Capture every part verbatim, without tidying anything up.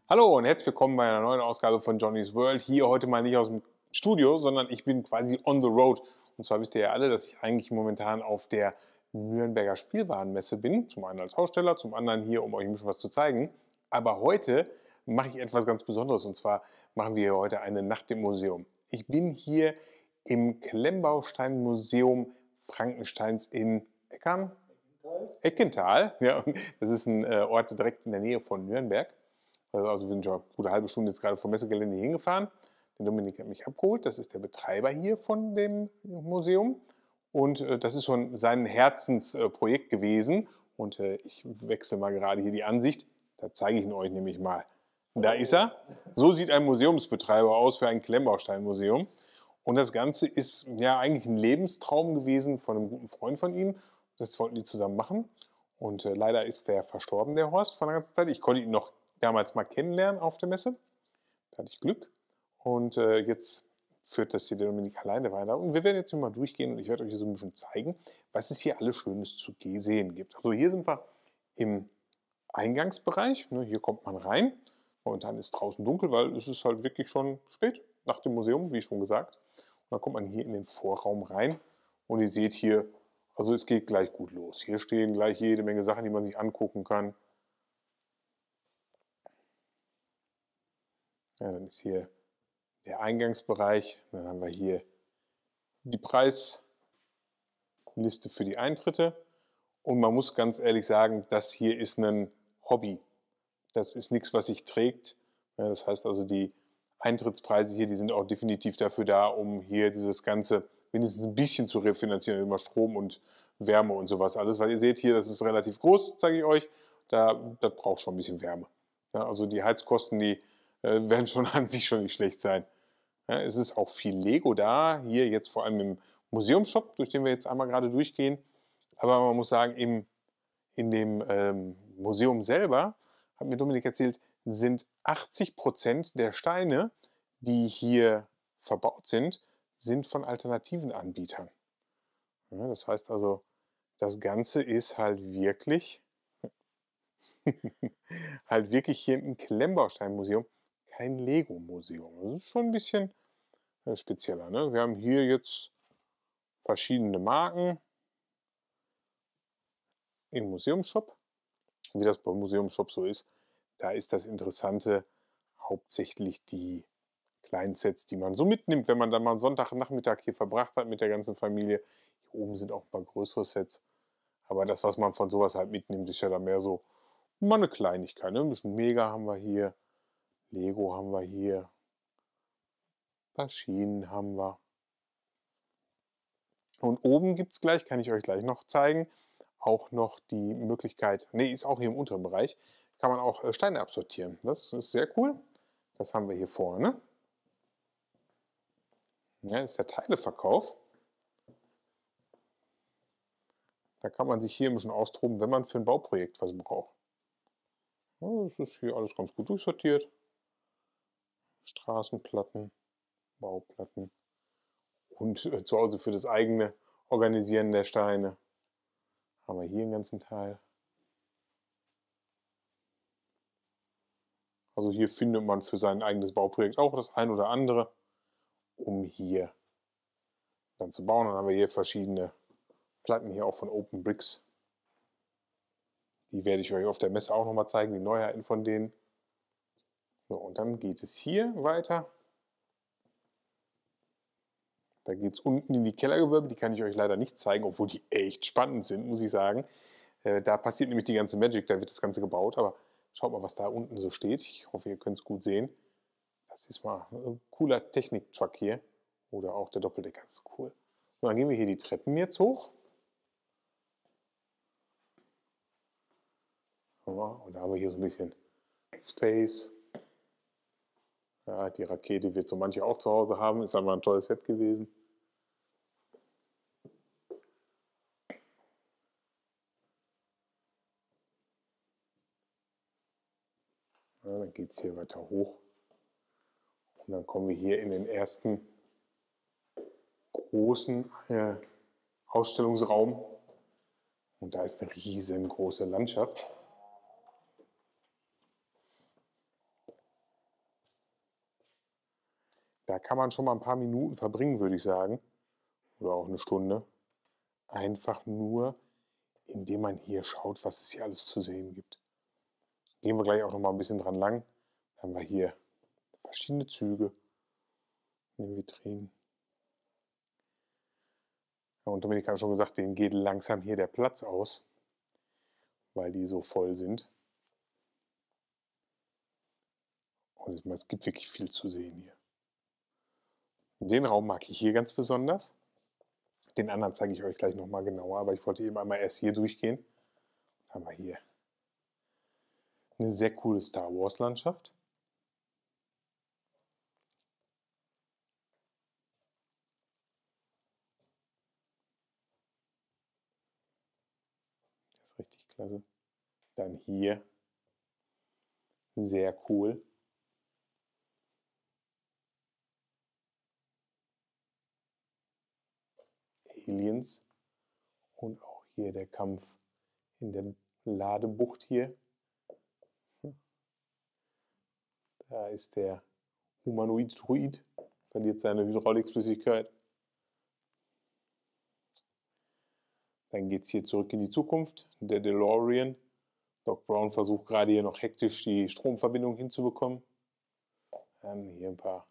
Hallo und herzlich willkommen bei einer neuen Ausgabe von Johnny's World. Hier heute mal nicht aus dem Studio, sondern ich bin quasi on the road. Und zwar wisst ihr ja alle, dass ich eigentlich momentan auf der Nürnberger Spielwarenmesse bin. Zum einen als Aussteller, zum anderen hier, um euch ein bisschen was zu zeigen. Aber heute mache ich etwas ganz Besonderes und zwar machen wir heute eine Nacht im Museum. Ich bin hier im Klemmbaustein-Museum Frankensteins in Eckern? Eckental. Ja, das ist ein äh, Ort direkt in der Nähe von Nürnberg. Also wir sind schon eine gute halbe Stunde jetzt gerade vom Messegelände hingefahren. Der Dominik hat mich abgeholt. Das ist der Betreiber hier von dem Museum. Und äh, das ist schon sein Herzensprojekt gewesen. Und äh, ich wechsle mal gerade hier die Ansicht. Da zeige ich ihn euch nämlich mal. Da ist er. So sieht ein Museumsbetreiber aus für ein Klemmbausteinmuseum. Und das Ganze ist ja eigentlich ein Lebenstraum gewesen von einem guten Freund von ihm. Das wollten die zusammen machen. Und äh, leider ist der verstorben, der Horst, vor einer ganzen Zeit. Ich konnte ihn noch damals mal kennenlernen auf der Messe. Da hatte ich Glück. Und äh, jetzt führt das hier der Dominik alleine weiter. Und wir werden jetzt mal durchgehen und ich werde euch hier so ein bisschen zeigen, was es hier alles Schönes zu sehen gibt. Also hier sind wir im Eingangsbereich. Ne, hier kommt man rein. Momentan ist draußen dunkel, weil es ist halt wirklich schon spät nach dem Museum, wie schon gesagt. Und dann kommt man hier in den Vorraum rein und ihr seht hier, also es geht gleich gut los. Hier stehen gleich jede Menge Sachen, die man sich angucken kann. Ja, dann ist hier der Eingangsbereich. Dann haben wir hier die Preisliste für die Eintritte. Und man muss ganz ehrlich sagen, das hier ist ein Hobby. Das ist nichts, was sich trägt. Ja, das heißt also, die Eintrittspreise hier, die sind auch definitiv dafür da, um hier dieses Ganze mindestens ein bisschen zu refinanzieren, immer Strom und Wärme und sowas alles. Weil ihr seht hier, das ist relativ groß, zeige ich euch. Da, das braucht schon ein bisschen Wärme. Ja, also die Heizkosten, die äh, werden schon an sich schon nicht schlecht sein. Ja, es ist auch viel Lego da, hier jetzt vor allem im Museumsshop, durch den wir jetzt einmal gerade durchgehen. Aber man muss sagen, im, in dem ähm, Museum selber, hat mir Dominik erzählt, sind achtzig Prozent der Steine, die hier verbaut sind, sind von alternativen Anbietern. Ja, das heißt also, das Ganze ist halt wirklich, halt wirklich hier ein Klemmbausteinmuseum, kein Lego-Museum. Das ist schon ein bisschen äh, spezieller. Ne? Wir haben hier jetzt verschiedene Marken im Museumsshop. Wie das beim Museumsshop so ist, da ist das Interessante hauptsächlich die kleinen Sets, die man so mitnimmt, wenn man dann mal einen Sonntagnachmittag hier verbracht hat mit der ganzen Familie. Hier oben sind auch ein paar größere Sets. Aber das, was man von sowas halt mitnimmt, ist ja dann mehr so mal eine Kleinigkeit. Ne? Ein bisschen Mega haben wir hier, Lego haben wir hier, ein paar Schienen haben wir. Und oben gibt es gleich, kann ich euch gleich noch zeigen, auch noch die Möglichkeit, nee, ist auch hier im unteren Bereich, kann man auch Steine absortieren. Das ist sehr cool. Das haben wir hier vorne. Ja, das ist der Teileverkauf. Da kann man sich hier ein bisschen austoben, wenn man für ein Bauprojekt was braucht. Ja, das ist hier alles ganz gut durchsortiert. Straßenplatten, Bauplatten und äh, zu Hause für das eigene Organisieren der Steine haben wir hier einen ganzen Teil. Also hier findet man für sein eigenes Bauprojekt auch das ein oder andere, um hier dann zu bauen. Dann haben wir hier verschiedene Platten hier auch von Open Bricks. Die werde ich euch auf der Messe auch nochmal zeigen, die Neuheiten von denen. So, und dann geht es hier weiter. Da geht es unten in die Kellergewölbe, die kann ich euch leider nicht zeigen, obwohl die echt spannend sind, muss ich sagen. Äh, da passiert nämlich die ganze Magic, da wird das Ganze gebaut, aber schaut mal, was da unten so steht. Ich hoffe, ihr könnt es gut sehen. Das ist mal ein cooler Technik-Truck hier. Oder auch der Doppeldecker, das ist cool. Und dann gehen wir hier die Treppen jetzt hoch. Und da haben wir hier so ein bisschen Space. Ja, die Rakete wird so manche auch zu Hause haben, ist aber ein tolles Set gewesen. Ja, dann geht es hier weiter hoch. Und dann kommen wir hier in den ersten großen äh, Ausstellungsraum. Und da ist eine riesengroße Landschaft. Da kann man schon mal ein paar Minuten verbringen, würde ich sagen, oder auch eine Stunde. Einfach nur, indem man hier schaut, was es hier alles zu sehen gibt. Gehen wir gleich auch noch mal 'n bisschen dran lang. Dann haben wir hier verschiedene Züge in den Vitrinen. Ja, und Dominik hat schon gesagt, denen geht langsam hier der Platz aus, weil die so voll sind. Und es gibt wirklich viel zu sehen hier. Den Raum mag ich hier ganz besonders. Den anderen zeige ich euch gleich noch mal genauer, aber ich wollte eben einmal erst hier durchgehen. Dann haben wir hier eine sehr coole Star-Wars-Landschaft. Das ist richtig klasse. Dann hier, sehr cool. Aliens und auch hier der Kampf in der Ladebucht hier. Da ist der Humanoid-Druid, verliert seine Hydraulikflüssigkeit. Dann geht es hier zurück in die Zukunft. Der DeLorean. Doc Brown versucht gerade hier noch hektisch die Stromverbindung hinzubekommen. Dann hier ein paar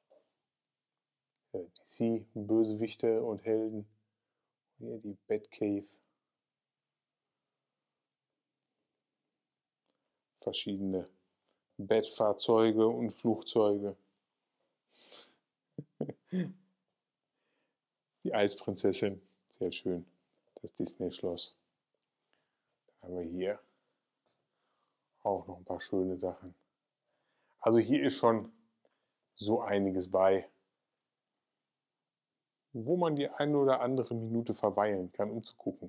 D C-Bösewichte und Helden. Hier die Batcave. Verschiedene Bettfahrzeuge und Flugzeuge. Die Eisprinzessin, sehr schön. Das Disney-Schloss. Dann haben wir hier auch noch ein paar schöne Sachen. Also hier ist schon so einiges bei, wo man die eine oder andere Minute verweilen kann, um zu gucken.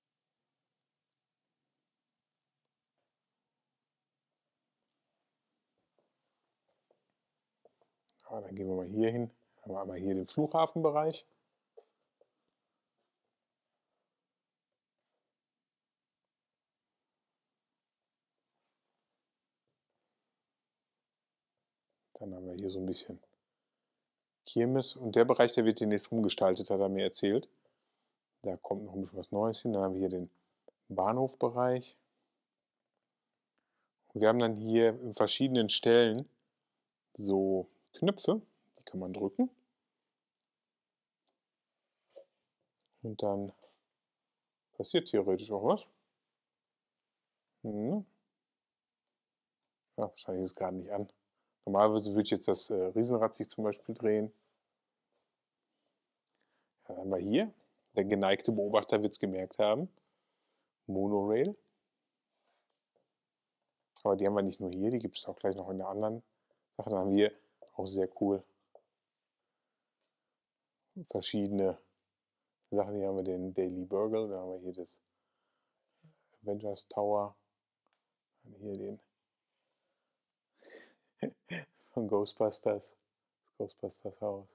Aber dann gehen wir mal hier hin. Haben wir einmal hier den Flughafenbereich. Dann haben wir hier so ein bisschen Kirmes. Und der Bereich, der wird demnächst umgestaltet, hat er mir erzählt. Da kommt noch ein bisschen was Neues hin. Dann haben wir hier den Bahnhofbereich. Und wir haben dann hier in verschiedenen Stellen so Knöpfe, die kann man drücken. Und dann passiert theoretisch auch was. Hm. Ja, wahrscheinlich ist es gerade nicht an. Normalerweise würde jetzt das äh, Riesenrad sich zum Beispiel drehen. Ja, dann haben wir hier, der geneigte Beobachter wird es gemerkt haben, Monorail. Aber die haben wir nicht nur hier, die gibt es auch gleich noch in der anderen Sache. Dann haben wir auch sehr cool verschiedene Sachen. Hier haben wir den Daily Burgle, da haben wir hier das Avengers Tower, dann hier den von Ghostbusters, das Ghostbusters Haus.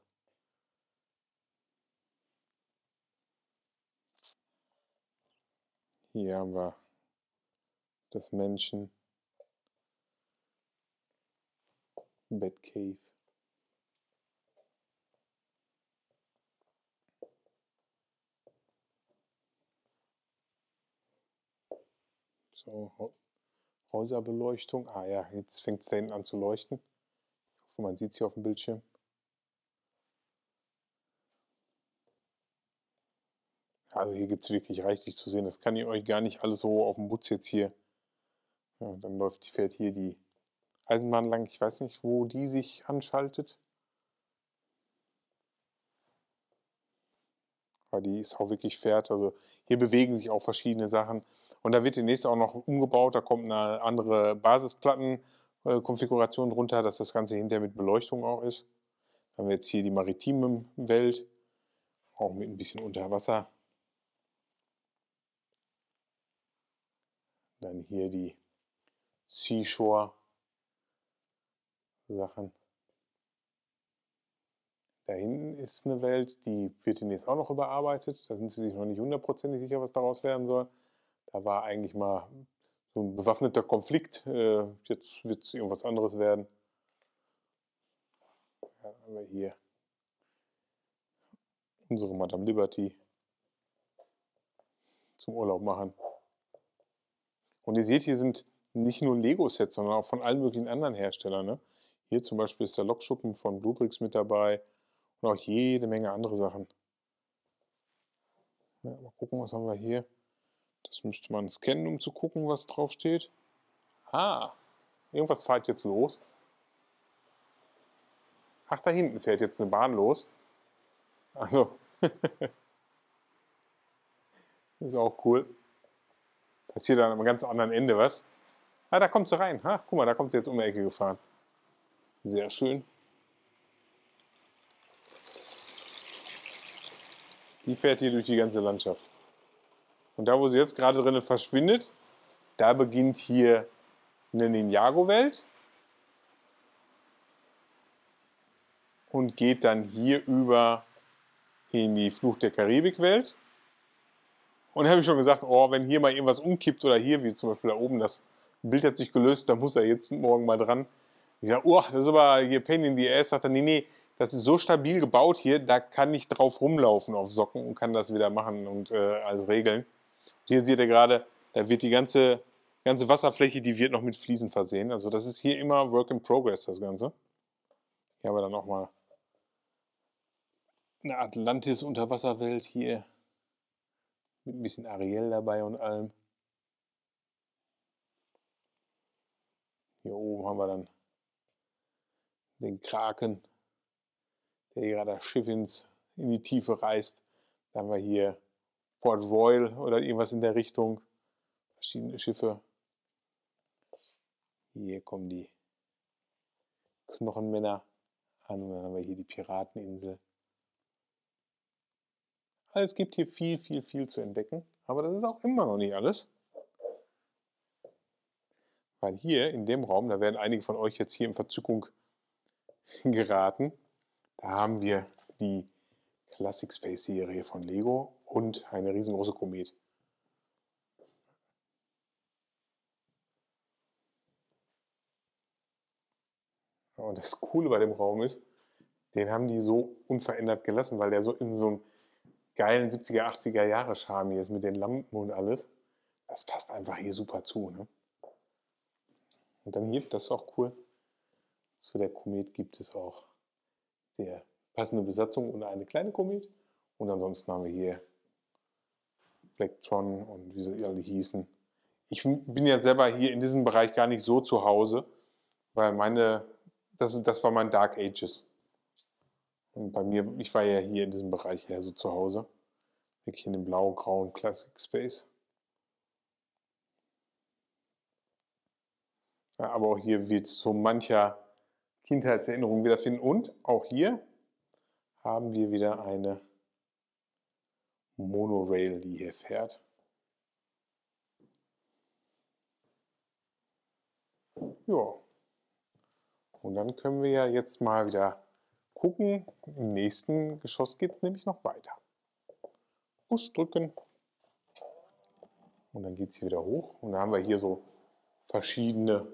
Hier haben wir das Menschen Batcave. So, Häuserbeleuchtung. Ah ja, jetzt fängt es da hinten an zu leuchten. Ich hoffe, man sieht es hier auf dem Bildschirm. Also hier gibt es wirklich reichlich zu sehen. Das kann ich euch gar nicht alles so auf dem Butz jetzt hier. Ja, dann läuft, fährt hier die Eisenbahn lang. Ich weiß nicht, wo die sich anschaltet. Aber die ist auch wirklich fährt. Also hier bewegen sich auch verschiedene Sachen. Und da wird demnächst auch noch umgebaut. Da kommt eine andere Basisplattenkonfiguration drunter, dass das Ganze hinterher mit Beleuchtung auch ist. Dann haben wir jetzt hier die maritime Welt, auch mit ein bisschen Unterwasser. Dann hier die Seashore-Sachen. Da hinten ist eine Welt, die wird demnächst auch noch überarbeitet. Da sind sie sich noch nicht hundertprozentig sicher, was daraus werden soll. Da war eigentlich mal so ein bewaffneter Konflikt. Jetzt wird es irgendwas anderes werden. Ja, dann haben wir hier unsere Madame Liberty zum Urlaub machen. Und ihr seht, hier sind nicht nur Lego-Sets, sondern auch von allen möglichen anderen Herstellern. Ne? Hier zum Beispiel ist der Lokschuppen von Bluebricks mit dabei und auch jede Menge andere Sachen. Ja, mal gucken, was haben wir hier. Das müsste man scannen, um zu gucken, was drauf steht. Ah, irgendwas fährt jetzt los. Ach, da hinten fährt jetzt eine Bahn los. Also, ist auch cool. Passiert dann am ganz anderen Ende was. Ah, da kommt sie rein. Ach, guck mal, da kommt sie jetzt um die Ecke gefahren. Sehr schön. Die fährt hier durch die ganze Landschaft. Und da, wo sie jetzt gerade drin verschwindet, da beginnt hier eine Ninjago-Welt und geht dann hier über in die Fluch der Karibik-Welt. Und da habe ich schon gesagt, oh, wenn hier mal irgendwas umkippt oder hier, wie zum Beispiel da oben, das Bild hat sich gelöst, da muss er jetzt morgen mal dran. Ich sage, oh, das ist aber hier Pain in the Ass. Sagt er, nee, nee, das ist so stabil gebaut hier, da kann ich drauf rumlaufen auf Socken und kann das wieder machen und äh, alles regeln. Und hier seht ihr gerade, da wird die ganze, ganze Wasserfläche, die wird noch mit Fliesen versehen. Also das ist hier immer Work in Progress, das Ganze. Hier haben wir dann auch mal eine Atlantis-Unterwasserwelt hier. Mit ein bisschen Ariel dabei und allem. Hier oben haben wir dann den Kraken, der hier gerade das Schiff ins, in die Tiefe reißt. Da haben wir hier Port Royal oder irgendwas in der Richtung. Verschiedene Schiffe. Hier kommen die Knochenmänner an und dann haben wir hier die Pirateninsel. Also es gibt hier viel, viel, viel zu entdecken. Aber das ist auch immer noch nicht alles. Weil hier in dem Raum, da werden einige von euch jetzt hier in Verzückung geraten. Da haben wir die Classic Space Serie von Lego und eine riesengroße Komet. Und das Coole bei dem Raum ist, den haben die so unverändert gelassen, weil der so in so einem geilen siebziger, achtziger Jahre Charme hier ist mit den Lampen und alles. Das passt einfach hier super zu. Ne? Und dann hier, das ist auch cool, zu der Komet gibt es auch die passende Besatzung und eine kleine Komet. Und ansonsten haben wir hier Blacktron und wie sie alle hießen. Ich bin ja selber hier in diesem Bereich gar nicht so zu Hause, weil meine, das, das war mein Dark Ages. Und bei mir, ich war ja hier in diesem Bereich eher so zu Hause. Wirklich in dem blau-grauen Classic Space. Ja, aber auch hier wird so mancher Kindheitserinnerung wiederfinden. Und auch hier haben wir wieder eine Monorail, die hier fährt. Ja. Und dann können wir ja jetzt mal wieder gucken. Im nächsten Geschoss geht es nämlich noch weiter. Push drücken. Und dann geht es hier wieder hoch. Und dann haben wir hier so verschiedene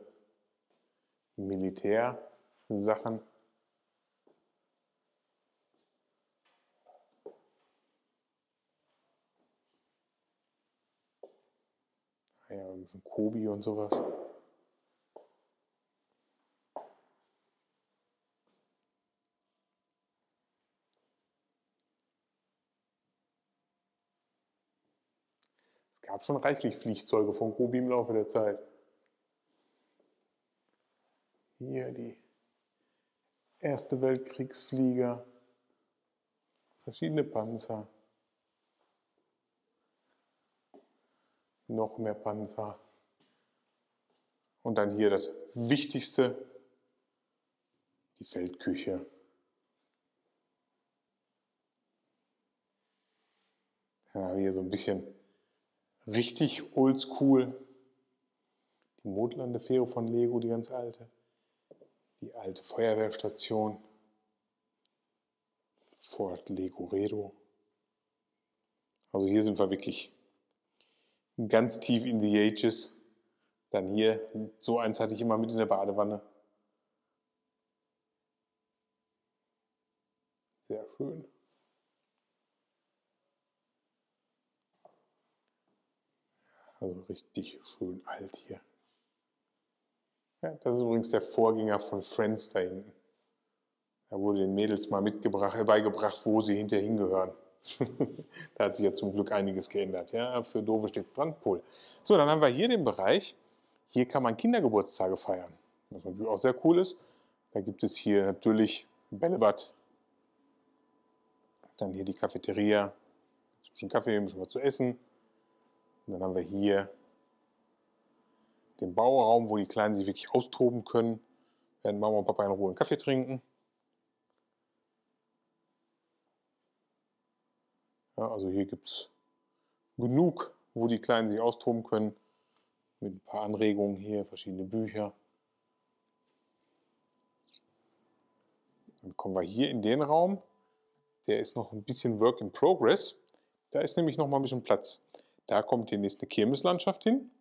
Militärsachen. Ja, ein bisschen Kobi und sowas. Es gab schon reichlich Fliehzeuge von Kobi im Laufe der Zeit. Hier die Erste Weltkriegsflieger, verschiedene Panzer, noch mehr Panzer. Und dann hier das Wichtigste, die Feldküche. Dann haben wir hier so ein bisschen richtig oldschool. Die Mondlandefähre von Lego, die ganz alte. Die alte Feuerwehrstation. Fort Legoredo. Also hier sind wir wirklich ganz tief in the ages. Dann hier, so eins hatte ich immer mit in der Badewanne. Sehr schön. Also richtig schön alt hier. Ja, das ist übrigens der Vorgänger von Friends da hinten. Da wurde den Mädels mal mitgebracht, äh, beigebracht, wo sie hinterher hingehören. Da hat sich ja zum Glück einiges geändert. Ja, für Doofe steht es dran, Pol. So, dann haben wir hier den Bereich. Hier kann man Kindergeburtstage feiern. Was natürlich auch sehr cool ist. Da gibt es hier natürlich ein Bällebad. Dann hier die Cafeteria. Ein bisschen Kaffee, ein bisschen was zu essen. Und dann haben wir hier den Bauraum, wo die Kleinen sich wirklich austoben können. Werden Mama und Papa in Ruhe einen Kaffee trinken. Ja, also hier gibt es genug, wo die Kleinen sich austoben können. Mit ein paar Anregungen hier, verschiedene Bücher. Dann kommen wir hier in den Raum. Der ist noch ein bisschen Work in Progress. Da ist nämlich noch mal ein bisschen Platz. Da kommt demnächst eine Kirmeslandschaft hin.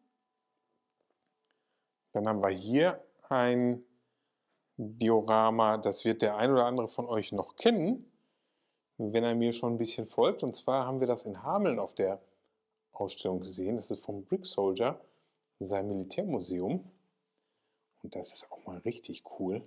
Dann haben wir hier ein Diorama, das wird der ein oder andere von euch noch kennen, wenn er mir schon ein bisschen folgt. Und zwar haben wir das in Hameln auf der Ausstellung gesehen. Das ist vom Brick Soldier, sein Militärmuseum. Und das ist auch mal richtig cool.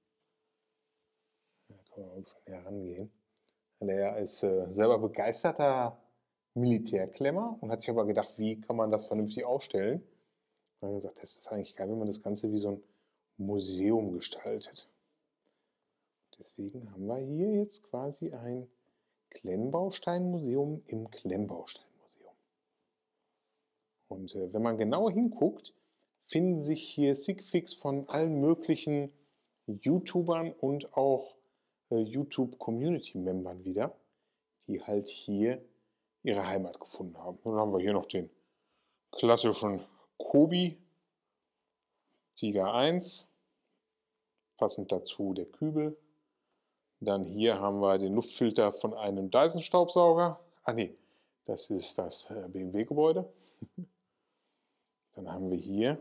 Da kann man mal ein bisschen näher rangehen. Er ist äh, selber begeisterter Militärklemmer und hat sich aber gedacht, wie kann man das vernünftig ausstellen? Und dann hat er gesagt, das ist eigentlich geil, wenn man das Ganze wie so ein Museum gestaltet. Deswegen haben wir hier jetzt quasi ein Klemmbausteinmuseum im Klemmbausteinmuseum. Und äh, wenn man genauer hinguckt, finden sich hier Sigfigs von allen möglichen YouTubern und auch äh, YouTube-Community-Membern wieder, die halt hier ihre Heimat gefunden haben. Und dann haben wir hier noch den klassischen Kobi, Tiger eins, passend dazu der Kübel. Dann hier haben wir den Luftfilter von einem Dyson-Staubsauger. Ah ne, das ist das B M W-Gebäude. Dann haben wir hier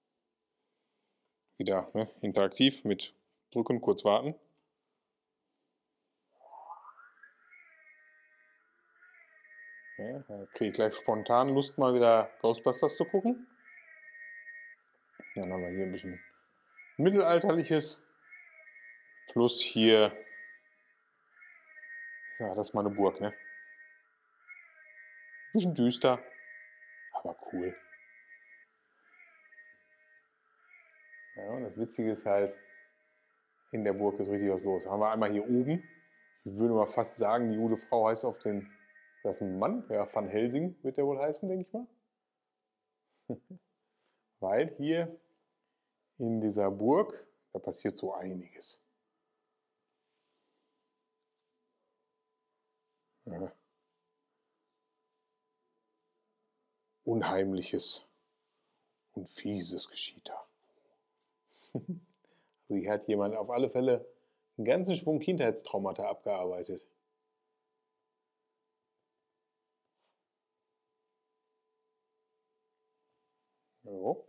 wieder ne, interaktiv mit drücken, kurz warten. Ja, da kriege ich gleich spontan Lust, mal wieder Ghostbusters zu gucken. Dann haben wir hier ein bisschen Mittelalterliches. Plus hier, ja, das ist mal eine Burg, ne? Ein bisschen düster, aber cool. Ja, und das Witzige ist halt, in der Burg ist richtig was los. Haben wir einmal hier oben, ich würde mal fast sagen, die gute Frau heißt auf den, das ist ein Mann, ja, Van Helsing wird der wohl heißen, denke ich mal. Weil hier in dieser Burg, da passiert so einiges. Ja. Unheimliches und Fieses geschieht da. Also hier hat jemand auf alle Fälle einen ganzen Schwung Kindheitstraumata abgearbeitet. So.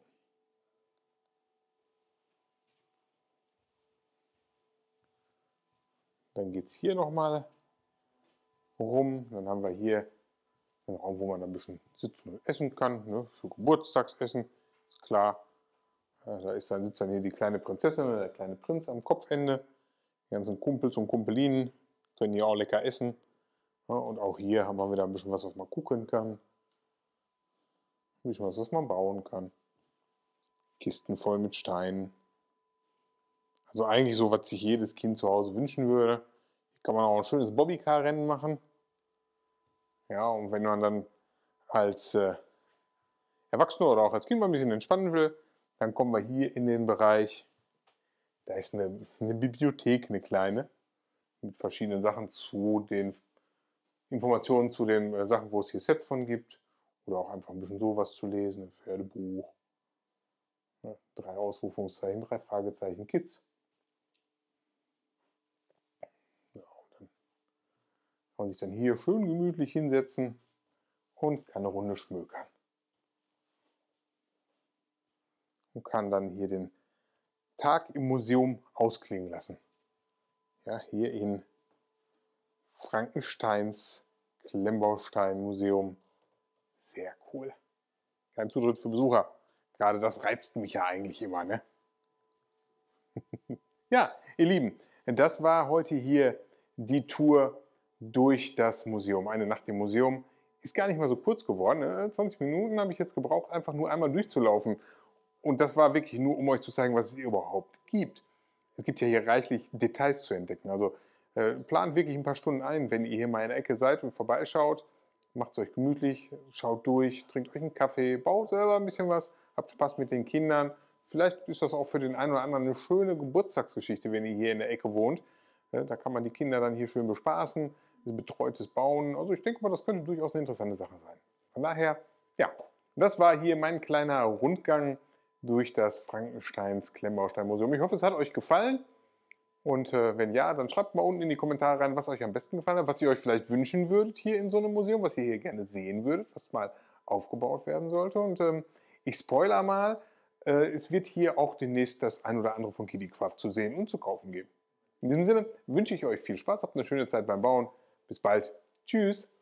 Dann geht es hier nochmal rum. Dann haben wir hier einen Raum, wo man ein bisschen sitzen und essen kann. Ne? Für Geburtstagsessen, ist klar. Ja, da ist dann, sitzt dann hier die kleine Prinzessin oder der kleine Prinz am Kopfende. Die ganzen Kumpels und Kumpelinen können hier auch lecker essen. Ja, und auch hier haben wir wieder ein bisschen was, was man gucken kann. Ein bisschen was, was man bauen kann. Kisten voll mit Steinen. Also eigentlich so, was sich jedes Kind zu Hause wünschen würde. Hier kann man auch ein schönes Bobbycar-Rennen machen. Ja, und wenn man dann als äh, Erwachsener oder auch als Kind mal ein bisschen entspannen will, dann kommen wir hier in den Bereich, da ist eine, eine Bibliothek, eine kleine, mit verschiedenen Sachen zu den Informationen zu den äh, Sachen, wo es hier Sets von gibt. Oder auch einfach ein bisschen sowas zu lesen, ein Pferdebuch. Ne, drei Ausrufungszeichen, drei Fragezeichen, Kids. Ja, und dann kann man sich dann hier schön gemütlich hinsetzen und kann eine Runde schmökern. Und kann dann hier den Tag im Museum ausklingen lassen. Ja, hier in Frankensteins Klemmbaustein-Museum. Sehr cool. Kein Zutritt für Besucher. Gerade das reizt mich ja eigentlich immer, ne? Ja, ihr Lieben, das war heute hier die Tour durch das Museum. Eine Nacht im Museum ist gar nicht mal so kurz geworden. Ne? zwanzig Minuten habe ich jetzt gebraucht, einfach nur einmal durchzulaufen. Und das war wirklich nur, um euch zu zeigen, was es hier überhaupt gibt. Es gibt ja hier reichlich Details zu entdecken. Also äh, plant wirklich ein paar Stunden ein, wenn ihr hier mal in der Ecke seid und vorbeischaut. Macht es euch gemütlich, schaut durch, trinkt euch einen Kaffee, baut selber ein bisschen was, habt Spaß mit den Kindern. Vielleicht ist das auch für den einen oder anderen eine schöne Geburtstagsgeschichte, wenn ihr hier in der Ecke wohnt. Da kann man die Kinder dann hier schön bespaßen, betreutes Bauen. Also ich denke mal, das könnte durchaus eine interessante Sache sein. Von daher, ja, das war hier mein kleiner Rundgang durch das Frankensteins Klemmbaustein-Museum. Ich hoffe, es hat euch gefallen. Und äh, wenn ja, dann schreibt mal unten in die Kommentare rein, was euch am besten gefallen hat, was ihr euch vielleicht wünschen würdet hier in so einem Museum, was ihr hier gerne sehen würdet, was mal aufgebaut werden sollte. Und ähm, ich spoiler mal, äh, es wird hier auch demnächst das ein oder andere von Kiddicraft zu sehen und zu kaufen geben. In diesem Sinne wünsche ich euch viel Spaß, habt eine schöne Zeit beim Bauen. Bis bald. Tschüss.